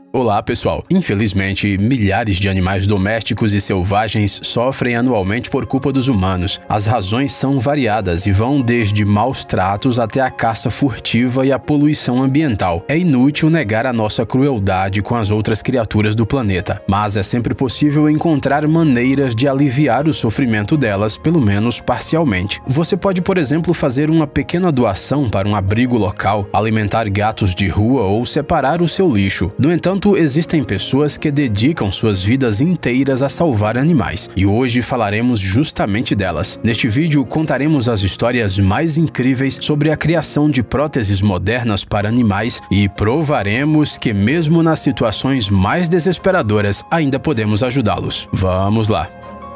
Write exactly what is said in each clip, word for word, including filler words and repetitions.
Olá pessoal, infelizmente milhares de animais domésticos e selvagens sofrem anualmente por culpa dos humanos. As razões são variadas e vão desde maus tratos até a caça furtiva e a poluição ambiental. É inútil negar a nossa crueldade com as outras criaturas do planeta, mas é sempre possível encontrar maneiras de aliviar o sofrimento delas, pelo menos parcialmente. Você pode, por exemplo, fazer uma pequena doação para um abrigo local, alimentar gatos de rua ou separar o seu lixo. No entanto, existem pessoas que dedicam suas vidas inteiras a salvar animais, e hoje falaremos justamente delas. Neste vídeo, contaremos as histórias mais incríveis sobre a criação de próteses modernas para animais e provaremos que mesmo nas situações mais desesperadoras, ainda podemos ajudá-los. Vamos lá!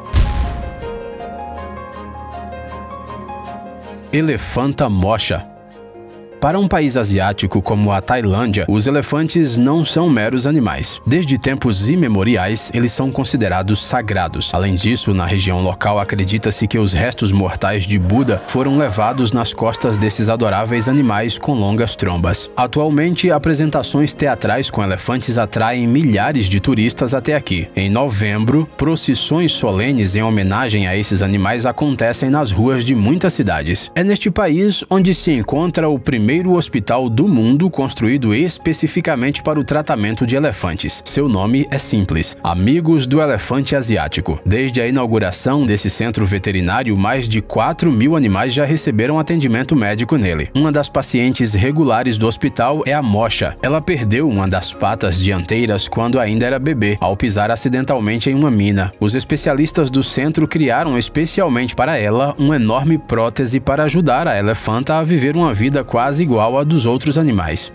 Elefanta mocha. Para um país asiático como a Tailândia, os elefantes não são meros animais. Desde tempos imemoriais, eles são considerados sagrados. Além disso, na região local acredita-se que os restos mortais de Buda foram levados nas costas desses adoráveis animais com longas trombas. Atualmente, apresentações teatrais com elefantes atraem milhares de turistas até aqui. Em novembro, procissões solenes em homenagem a esses animais acontecem nas ruas de muitas cidades. É neste país onde se encontra o primeiro primeiro hospital do mundo construído especificamente para o tratamento de elefantes. Seu nome é simples: Amigos do Elefante Asiático. Desde a inauguração desse centro veterinário, mais de quatro mil animais já receberam atendimento médico nele. Uma das pacientes regulares do hospital é a Mocha. Ela perdeu uma das patas dianteiras quando ainda era bebê, ao pisar acidentalmente em uma mina. Os especialistas do centro criaram especialmente para ela uma enorme prótese para ajudar a elefanta a viver uma vida quase igual à dos outros animais.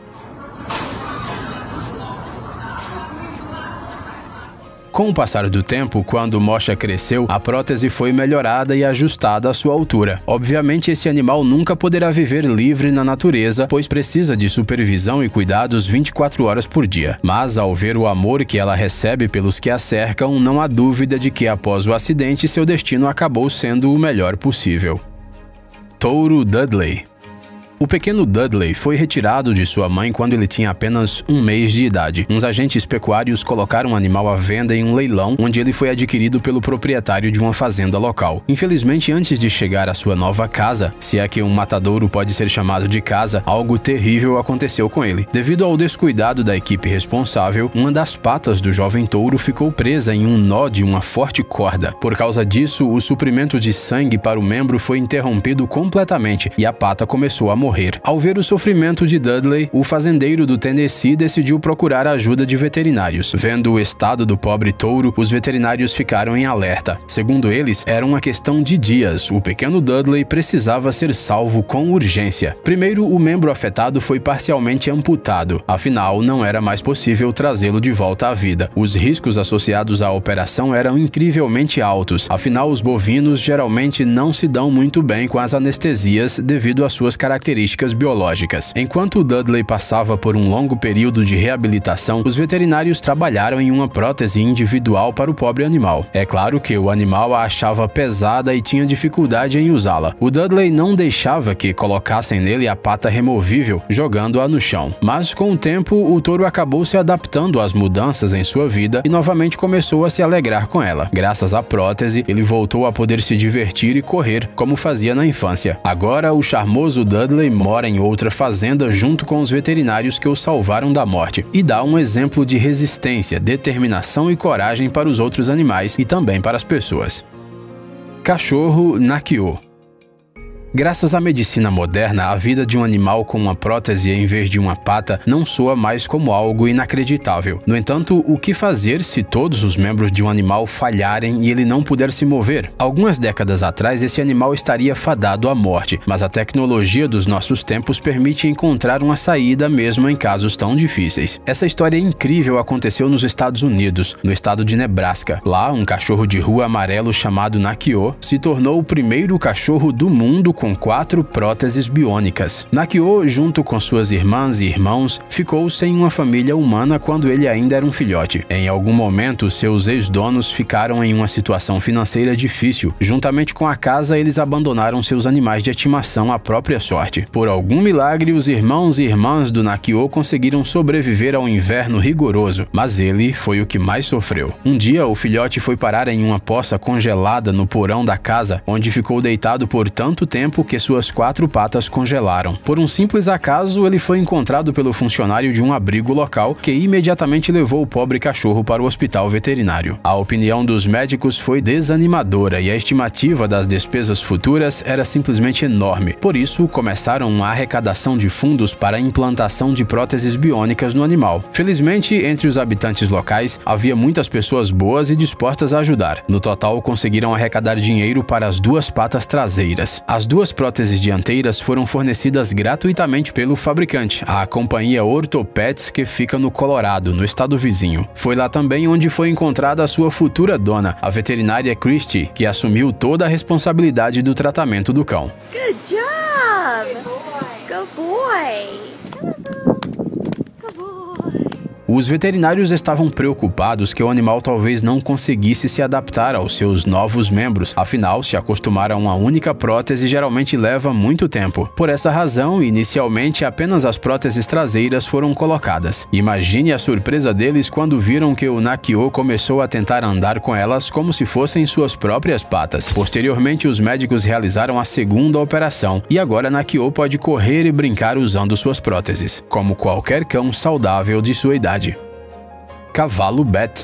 Com o passar do tempo, quando Mocha cresceu, a prótese foi melhorada e ajustada à sua altura. Obviamente, esse animal nunca poderá viver livre na natureza, pois precisa de supervisão e cuidados vinte e quatro horas por dia. Mas, ao ver o amor que ela recebe pelos que a cercam, não há dúvida de que, após o acidente, seu destino acabou sendo o melhor possível. Touro Dudley. O pequeno Dudley foi retirado de sua mãe quando ele tinha apenas um mês de idade. Uns agentes pecuários colocaram o animal à venda em um leilão, onde ele foi adquirido pelo proprietário de uma fazenda local. Infelizmente, antes de chegar à sua nova casa, se é que um matadouro pode ser chamado de casa, algo terrível aconteceu com ele. Devido ao descuidado da equipe responsável, uma das patas do jovem touro ficou presa em um nó de uma forte corda. Por causa disso, o suprimento de sangue para o membro foi interrompido completamente e a pata começou a morrer. Morrer. Ao ver o sofrimento de Dudley, o fazendeiro do Tennessee decidiu procurar a ajuda de veterinários. Vendo o estado do pobre touro, os veterinários ficaram em alerta. Segundo eles, era uma questão de dias. O pequeno Dudley precisava ser salvo com urgência. Primeiro, o membro afetado foi parcialmente amputado. Afinal, não era mais possível trazê-lo de volta à vida. Os riscos associados à operação eram incrivelmente altos. Afinal, os bovinos geralmente não se dão muito bem com as anestesias devido às suas características biológicas. Enquanto Dudley passava por um longo período de reabilitação, os veterinários trabalharam em uma prótese individual para o pobre animal. É claro que o animal a achava pesada e tinha dificuldade em usá-la. O Dudley não deixava que colocassem nele a pata removível, jogando-a no chão. Mas com o tempo, o touro acabou se adaptando às mudanças em sua vida e novamente começou a se alegrar com ela. Graças à prótese, ele voltou a poder se divertir e correr, como fazia na infância. Agora, o charmoso Dudley mora em outra fazenda junto com os veterinários que o salvaram da morte e dá um exemplo de resistência, determinação e coragem para os outros animais e também para as pessoas. Cachorro Nakio. Graças à medicina moderna, a vida de um animal com uma prótese em vez de uma pata não soa mais como algo inacreditável. No entanto, o que fazer se todos os membros de um animal falharem e ele não puder se mover? Algumas décadas atrás, esse animal estaria fadado à morte, mas a tecnologia dos nossos tempos permite encontrar uma saída mesmo em casos tão difíceis. Essa história incrível aconteceu nos Estados Unidos, no estado de Nebraska. Lá, um cachorro de rua amarelo chamado Nakio se tornou o primeiro cachorro do mundo com quatro próteses biônicas. Nakio, junto com suas irmãs e irmãos, ficou sem uma família humana quando ele ainda era um filhote. Em algum momento, seus ex-donos ficaram em uma situação financeira difícil. Juntamente com a casa, eles abandonaram seus animais de estimação à própria sorte. Por algum milagre, os irmãos e irmãs do Nakio conseguiram sobreviver ao inverno rigoroso, mas ele foi o que mais sofreu. Um dia, o filhote foi parar em uma poça congelada no porão da casa, onde ficou deitado por tanto tempo que suas quatro patas congelaram. Por um simples acaso, ele foi encontrado pelo funcionário de um abrigo local, que imediatamente levou o pobre cachorro para o hospital veterinário. A opinião dos médicos foi desanimadora e a estimativa das despesas futuras era simplesmente enorme. Por isso, começaram uma arrecadação de fundos para a implantação de próteses biônicas no animal. Felizmente, entre os habitantes locais, havia muitas pessoas boas e dispostas a ajudar. No total, conseguiram arrecadar dinheiro para as duas patas traseiras. As duas próteses dianteiras foram fornecidas gratuitamente pelo fabricante, a companhia Orthopets, que fica no Colorado, no estado vizinho. Foi lá também onde foi encontrada a sua futura dona, a veterinária Christie, que assumiu toda a responsabilidade do tratamento do cão. Good job! Good boy! Os veterinários estavam preocupados que o animal talvez não conseguisse se adaptar aos seus novos membros, afinal, se acostumar a uma única prótese geralmente leva muito tempo. Por essa razão, inicialmente apenas as próteses traseiras foram colocadas. Imagine a surpresa deles quando viram que o Nakio começou a tentar andar com elas como se fossem suas próprias patas. Posteriormente, os médicos realizaram a segunda operação e agora Nakio pode correr e brincar usando suas próteses, como qualquer cão saudável de sua idade. Cavalo Bet.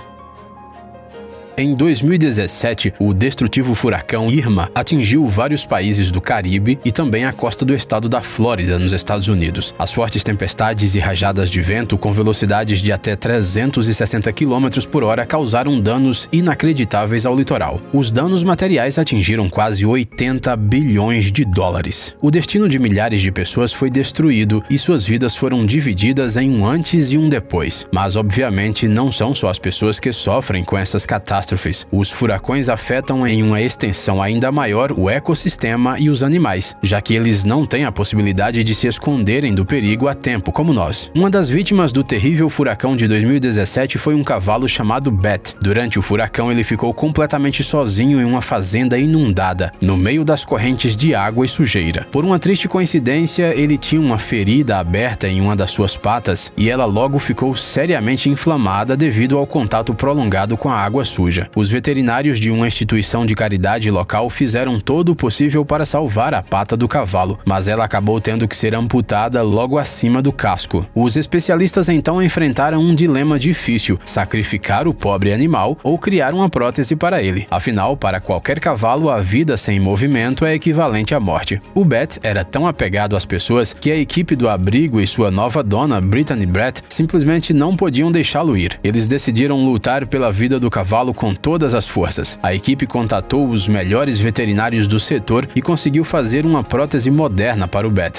Em dois mil e dezessete, o destrutivo furacão Irma atingiu vários países do Caribe e também a costa do estado da Flórida, nos Estados Unidos. As fortes tempestades e rajadas de vento com velocidades de até trezentos e sessenta quilômetros por hora causaram danos inacreditáveis ao litoral. Os danos materiais atingiram quase oitenta bilhões de dólares. O destino de milhares de pessoas foi destruído e suas vidas foram divididas em um antes e um depois. Mas, obviamente, não são só as pessoas que sofrem com essas catástrofes. Os furacões afetam em uma extensão ainda maior o ecossistema e os animais, já que eles não têm a possibilidade de se esconderem do perigo a tempo como nós. Uma das vítimas do terrível furacão de dois mil e dezessete foi um cavalo chamado Bet. Durante o furacão, ele ficou completamente sozinho em uma fazenda inundada, no meio das correntes de água e sujeira. Por uma triste coincidência, ele tinha uma ferida aberta em uma das suas patas e ela logo ficou seriamente inflamada devido ao contato prolongado com a água suja. Os veterinários de uma instituição de caridade local fizeram todo o possível para salvar a pata do cavalo, mas ela acabou tendo que ser amputada logo acima do casco. Os especialistas então enfrentaram um dilema difícil: sacrificar o pobre animal ou criar uma prótese para ele. Afinal, para qualquer cavalo, a vida sem movimento é equivalente à morte. O Bet era tão apegado às pessoas que a equipe do abrigo e sua nova dona, Brittany Brett, simplesmente não podiam deixá-lo ir. Eles decidiram lutar pela vida do cavalo com todas as forças. A equipe contatou os melhores veterinários do setor e conseguiu fazer uma prótese moderna para o Bet.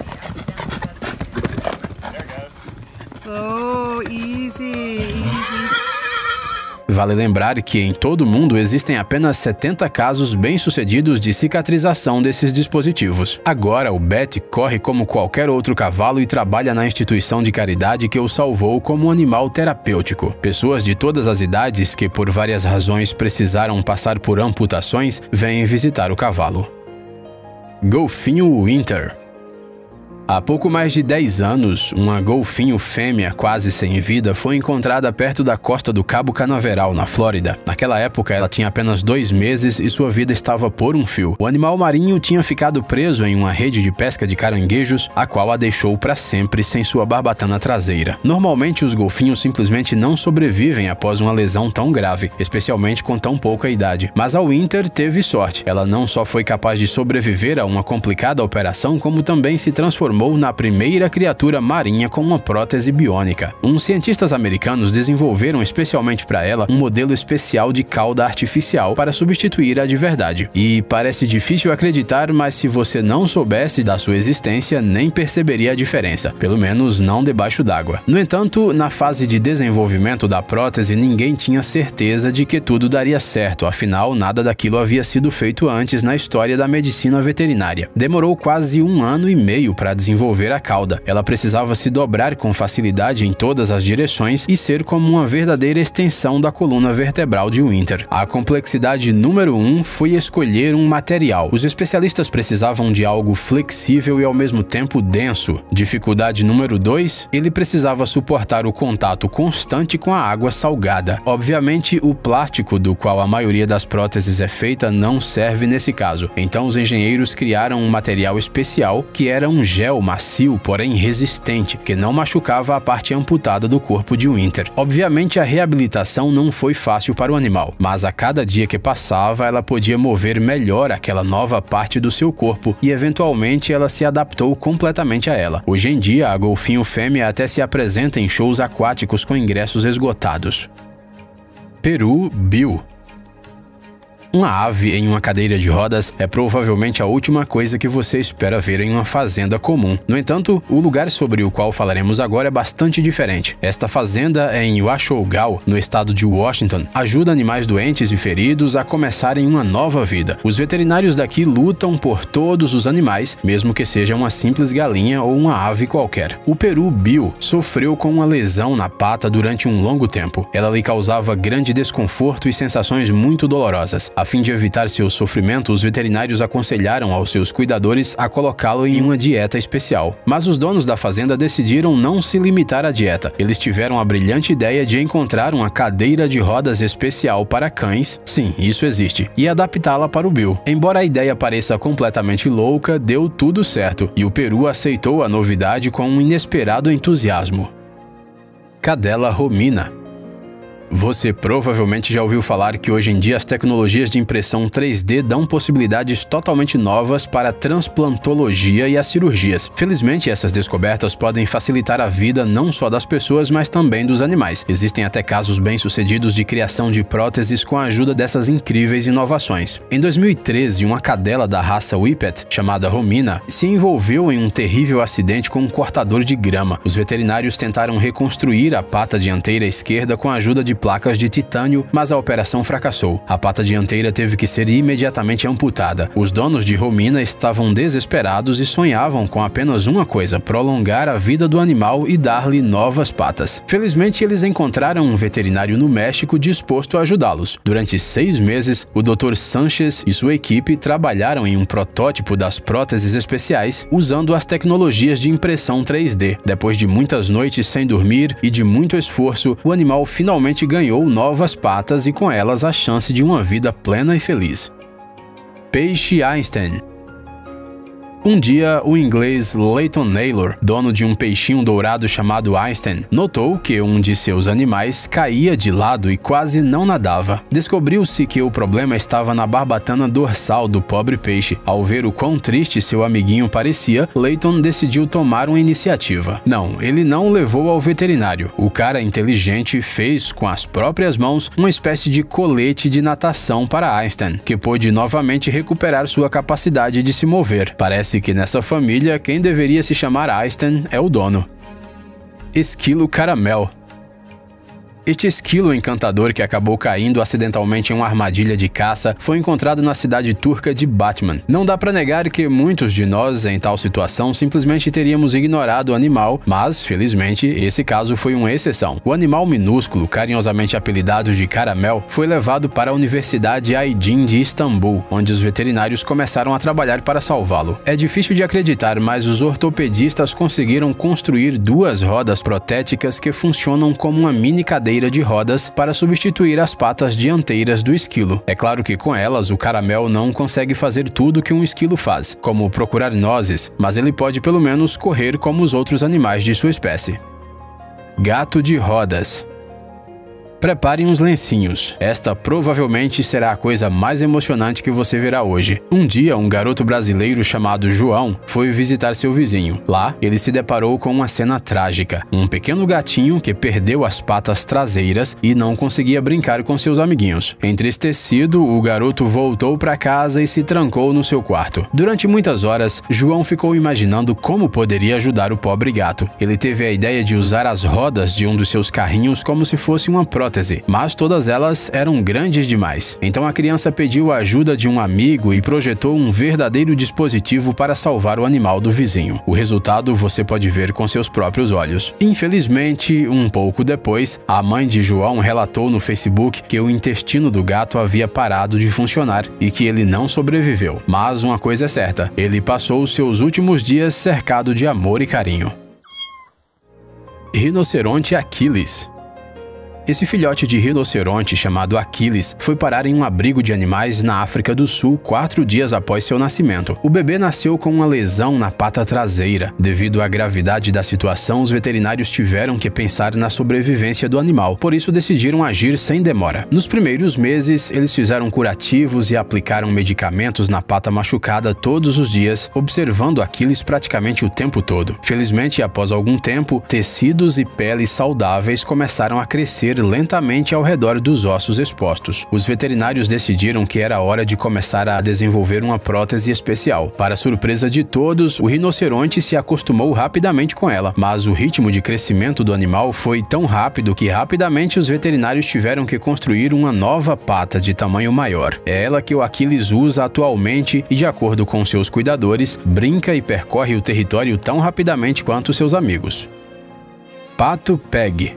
Oh, easy, easy. Vale lembrar que em todo o mundo existem apenas setenta casos bem-sucedidos de cicatrização desses dispositivos. Agora, o Bet corre como qualquer outro cavalo e trabalha na instituição de caridade que o salvou como um animal terapêutico. Pessoas de todas as idades que, por várias razões, precisaram passar por amputações, vêm visitar o cavalo. Golfinho Winter. Há pouco mais de dez anos, uma golfinho fêmea quase sem vida foi encontrada perto da costa do Cabo Canaveral, na Flórida. Naquela época, ela tinha apenas dois meses e sua vida estava por um fio. O animal marinho tinha ficado preso em uma rede de pesca de caranguejos, a qual a deixou para sempre sem sua barbatana traseira. Normalmente, os golfinhos simplesmente não sobrevivem após uma lesão tão grave, especialmente com tão pouca idade. Mas a Winter teve sorte. Ela não só foi capaz de sobreviver a uma complicada operação, como também se transformou transformou na primeira criatura marinha com uma prótese biônica. Uns cientistas americanos desenvolveram especialmente para ela um modelo especial de cauda artificial para substituir a de verdade. E parece difícil acreditar, mas se você não soubesse da sua existência, nem perceberia a diferença, pelo menos não debaixo d'água. No entanto, na fase de desenvolvimento da prótese, ninguém tinha certeza de que tudo daria certo, afinal, nada daquilo havia sido feito antes na história da medicina veterinária. Demorou quase um ano e meio para desenvolver a cauda. Ela precisava se dobrar com facilidade em todas as direções e ser como uma verdadeira extensão da coluna vertebral de Winter. A complexidade número um foi escolher um material. Os especialistas precisavam de algo flexível e ao mesmo tempo denso. Dificuldade número dois, ele precisava suportar o contato constante com a água salgada. Obviamente, o plástico do qual a maioria das próteses é feita não serve nesse caso. Então os engenheiros criaram um material especial que era um gel macio, porém resistente, que não machucava a parte amputada do corpo de Winter. Obviamente a reabilitação não foi fácil para o animal, mas a cada dia que passava ela podia mover melhor aquela nova parte do seu corpo e eventualmente ela se adaptou completamente a ela. Hoje em dia a golfinho fêmea até se apresenta em shows aquáticos com ingressos esgotados. Peru Bill. Uma ave em uma cadeira de rodas é provavelmente a última coisa que você espera ver em uma fazenda comum. No entanto, o lugar sobre o qual falaremos agora é bastante diferente. Esta fazenda é em Washogal, no estado de Washington. Ajuda animais doentes e feridos a começarem uma nova vida. Os veterinários daqui lutam por todos os animais, mesmo que seja uma simples galinha ou uma ave qualquer. O Peru Bill sofreu com uma lesão na pata durante um longo tempo. Ela lhe causava grande desconforto e sensações muito dolorosas. A fim de evitar seu sofrimento, os veterinários aconselharam aos seus cuidadores a colocá-lo em uma dieta especial. Mas os donos da fazenda decidiram não se limitar à dieta. Eles tiveram a brilhante ideia de encontrar uma cadeira de rodas especial para cães, sim, isso existe, e adaptá-la para o Bill. Embora a ideia pareça completamente louca, deu tudo certo, e o Peru aceitou a novidade com um inesperado entusiasmo. Cadela Romina. Você provavelmente já ouviu falar que hoje em dia as tecnologias de impressão três D dão possibilidades totalmente novas para a transplantologia e as cirurgias. Felizmente, essas descobertas podem facilitar a vida não só das pessoas, mas também dos animais. Existem até casos bem-sucedidos de criação de próteses com a ajuda dessas incríveis inovações. Em dois mil e treze, uma cadela da raça Whippet, chamada Romina, se envolveu em um terrível acidente com um cortador de grama. Os veterinários tentaram reconstruir a pata dianteira esquerda com a ajuda de placas de titânio, mas a operação fracassou. A pata dianteira teve que ser imediatamente amputada. Os donos de Romina estavam desesperados e sonhavam com apenas uma coisa: prolongar a vida do animal e dar-lhe novas patas. Felizmente, eles encontraram um veterinário no México disposto a ajudá-los. Durante seis meses, o doutor Sanchez e sua equipe trabalharam em um protótipo das próteses especiais usando as tecnologias de impressão três D. Depois de muitas noites sem dormir e de muito esforço, o animal finalmente ganhou novas patas e com elas a chance de uma vida plena e feliz. Peixe Einstein. Um dia, o inglês Leighton Naylor, dono de um peixinho dourado chamado Einstein, notou que um de seus animais caía de lado e quase não nadava. Descobriu-se que o problema estava na barbatana dorsal do pobre peixe. Ao ver o quão triste seu amiguinho parecia, Leighton decidiu tomar uma iniciativa. Não, ele não o levou ao veterinário. O cara inteligente fez com as próprias mãos uma espécie de colete de natação para Einstein, que pôde novamente recuperar sua capacidade de se mover. Parece que nessa família, quem deveria se chamar Einstein é o dono. Esquilo Caramel. Este esquilo encantador que acabou caindo acidentalmente em uma armadilha de caça foi encontrado na cidade turca de Batman. Não dá para negar que muitos de nós, em tal situação, simplesmente teríamos ignorado o animal, mas, felizmente, esse caso foi uma exceção. O animal minúsculo, carinhosamente apelidado de Caramel, foi levado para a Universidade Aydin de Istambul, onde os veterinários começaram a trabalhar para salvá-lo. É difícil de acreditar, mas os ortopedistas conseguiram construir duas rodas protéticas que funcionam como uma mini cadeira de rodas para substituir as patas dianteiras do esquilo. É claro que com elas o Caramel não consegue fazer tudo que um esquilo faz, como procurar nozes, mas ele pode pelo menos correr como os outros animais de sua espécie. Gato de rodas. Preparem uns lencinhos. Esta provavelmente será a coisa mais emocionante que você verá hoje. Um dia, um garoto brasileiro chamado João foi visitar seu vizinho. Lá, ele se deparou com uma cena trágica. Um pequeno gatinho que perdeu as patas traseiras e não conseguia brincar com seus amiguinhos. Entristecido, o garoto voltou para casa e se trancou no seu quarto. Durante muitas horas, João ficou imaginando como poderia ajudar o pobre gato. Ele teve a ideia de usar as rodas de um dos seus carrinhos como se fosse uma prótese. Mas todas elas eram grandes demais. Então a criança pediu a ajuda de um amigo e projetou um verdadeiro dispositivo para salvar o animal do vizinho. O resultado você pode ver com seus próprios olhos. Infelizmente, um pouco depois, a mãe de João relatou no Facebook que o intestino do gato havia parado de funcionar e que ele não sobreviveu. Mas uma coisa é certa, ele passou os seus últimos dias cercado de amor e carinho. Rinoceronte Aquiles. Esse filhote de rinoceronte chamado Aquiles foi parar em um abrigo de animais na África do Sul quatro dias após seu nascimento. O bebê nasceu com uma lesão na pata traseira. Devido à gravidade da situação, os veterinários tiveram que pensar na sobrevivência do animal, por isso decidiram agir sem demora. Nos primeiros meses, eles fizeram curativos e aplicaram medicamentos na pata machucada todos os dias, observando Aquiles praticamente o tempo todo. Felizmente, após algum tempo, tecidos e peles saudáveis começaram a crescer lentamente ao redor dos ossos expostos. Os veterinários decidiram que era hora de começar a desenvolver uma prótese especial. Para surpresa de todos, o rinoceronte se acostumou rapidamente com ela, mas o ritmo de crescimento do animal foi tão rápido que rapidamente os veterinários tiveram que construir uma nova pata de tamanho maior. É ela que o Aquiles usa atualmente e, de acordo com seus cuidadores, brinca e percorre o território tão rapidamente quanto seus amigos. Pato Peg.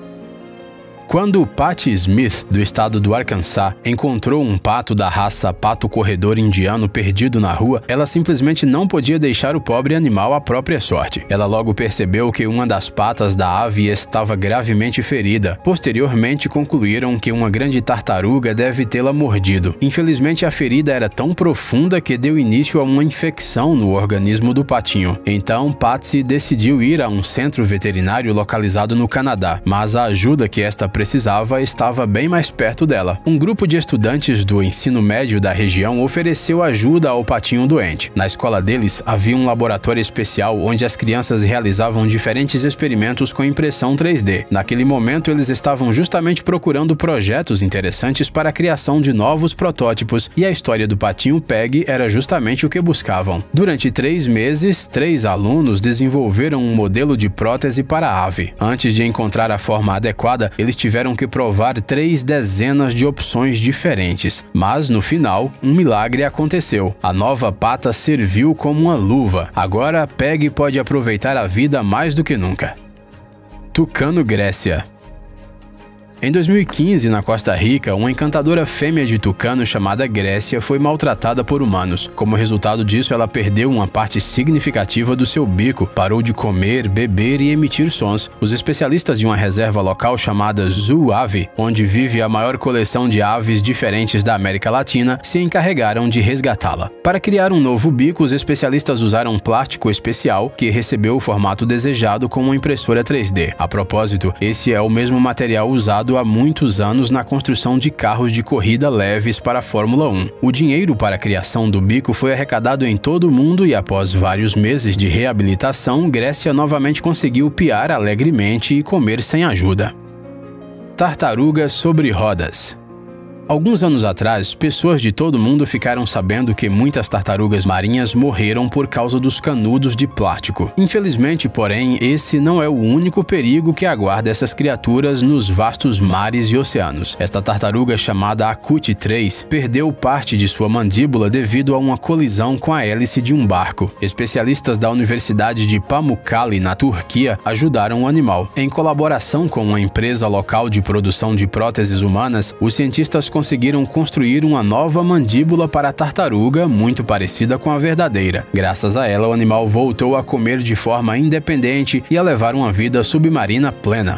Quando Patty Smith, do estado do Arkansas, encontrou um pato da raça pato corredor indiano perdido na rua, ela simplesmente não podia deixar o pobre animal à própria sorte. Ela logo percebeu que uma das patas da ave estava gravemente ferida. Posteriormente, concluíram que uma grande tartaruga deve tê-la mordido. Infelizmente, a ferida era tão profunda que deu início a uma infecção no organismo do patinho. Então, Patsy decidiu ir a um centro veterinário localizado no Canadá, mas a ajuda que esta precisava estava bem mais perto dela. Um grupo de estudantes do ensino médio da região ofereceu ajuda ao patinho doente. Na escola deles havia um laboratório especial onde as crianças realizavam diferentes experimentos com impressão três D. Naquele momento, eles estavam justamente procurando projetos interessantes para a criação de novos protótipos, e a história do patinho Peg era justamente o que buscavam. Durante três meses, três alunos desenvolveram um modelo de prótese para a ave. Antes de encontrar a forma adequada, eles tiveram que provar três dezenas de opções diferentes. Mas, no final, um milagre aconteceu. A nova pata serviu como uma luva. Agora, Peg pode aproveitar a vida mais do que nunca. Tucano Grécia. Em dois mil e quinze, na Costa Rica, uma encantadora fêmea de tucano chamada Grécia foi maltratada por humanos. Como resultado disso, ela perdeu uma parte significativa do seu bico, parou de comer, beber e emitir sons. Os especialistas de uma reserva local chamada Zoo Ave, onde vive a maior coleção de aves diferentes da América Latina, se encarregaram de resgatá-la. Para criar um novo bico, os especialistas usaram um plástico especial que recebeu o formato desejado com uma impressora três D. A propósito, esse é o mesmo material usado há muitos anos na construção de carros de corrida leves para a Fórmula um. O dinheiro para a criação do bico foi arrecadado em todo o mundo e, após vários meses de reabilitação, Grécia novamente conseguiu piar alegremente e comer sem ajuda. Tartaruga sobre rodas. Alguns anos atrás, pessoas de todo mundo ficaram sabendo que muitas tartarugas marinhas morreram por causa dos canudos de plástico. Infelizmente, porém, esse não é o único perigo que aguarda essas criaturas nos vastos mares e oceanos. Esta tartaruga, chamada Akut três, perdeu parte de sua mandíbula devido a uma colisão com a hélice de um barco. Especialistas da Universidade de Pamukkale, na Turquia, ajudaram o animal. Em colaboração com uma empresa local de produção de próteses humanas, os cientistas conseguiram construir uma nova mandíbula para a tartaruga, muito parecida com a verdadeira. Graças a ela, o animal voltou a comer de forma independente e a levar uma vida submarina plena.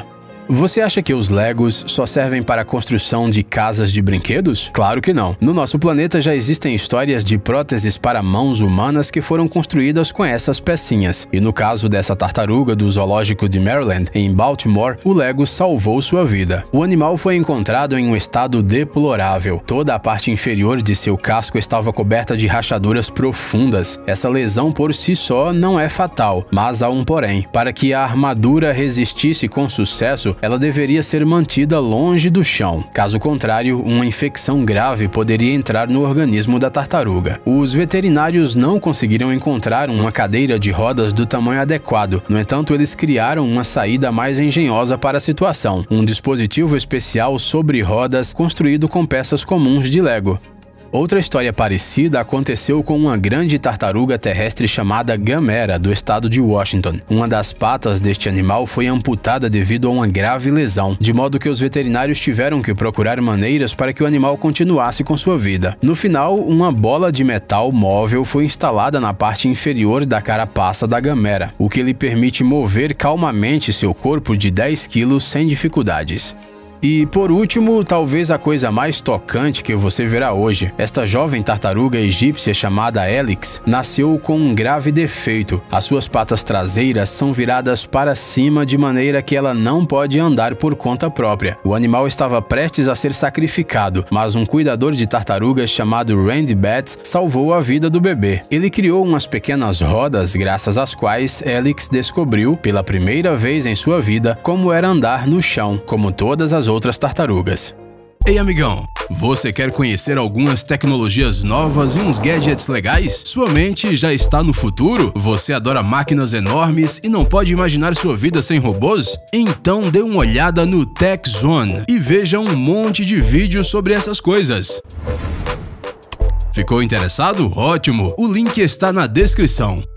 Você acha que os Legos só servem para a construção de casas de brinquedos? Claro que não. No nosso planeta já existem histórias de próteses para mãos humanas que foram construídas com essas pecinhas. E no caso dessa tartaruga do zoológico de Maryland, em Baltimore, o Lego salvou sua vida. O animal foi encontrado em um estado deplorável. Toda a parte inferior de seu casco estava coberta de rachaduras profundas. Essa lesão por si só não é fatal, mas há um porém. Para que a armadura resistisse com sucesso, ela deveria ser mantida longe do chão. Caso contrário, uma infecção grave poderia entrar no organismo da tartaruga. Os veterinários não conseguiram encontrar uma cadeira de rodas do tamanho adequado. No entanto, eles criaram uma saída mais engenhosa para a situação: um dispositivo especial sobre rodas construído com peças comuns de Lego. Outra história parecida aconteceu com uma grande tartaruga terrestre chamada Gamera, do estado de Washington. Uma das patas deste animal foi amputada devido a uma grave lesão, de modo que os veterinários tiveram que procurar maneiras para que o animal continuasse com sua vida. No final, uma bola de metal móvel foi instalada na parte inferior da carapaça da Gamera, o que lhe permite mover calmamente seu corpo de dez quilos sem dificuldades. E por último, talvez a coisa mais tocante que você verá hoje. Esta jovem tartaruga egípcia chamada Helix nasceu com um grave defeito. As suas patas traseiras são viradas para cima de maneira que ela não pode andar por conta própria. O animal estava prestes a ser sacrificado, mas um cuidador de tartarugas chamado Randy Betts salvou a vida do bebê. Ele criou umas pequenas rodas graças às quais Helix descobriu, pela primeira vez em sua vida, como era andar no chão, como todas as outras tartarugas. Ei, amigão, você quer conhecer algumas tecnologias novas e uns gadgets legais? Sua mente já está no futuro? Você adora máquinas enormes e não pode imaginar sua vida sem robôs? Então dê uma olhada no Tech Zone e veja um monte de vídeos sobre essas coisas. Ficou interessado? Ótimo! O link está na descrição.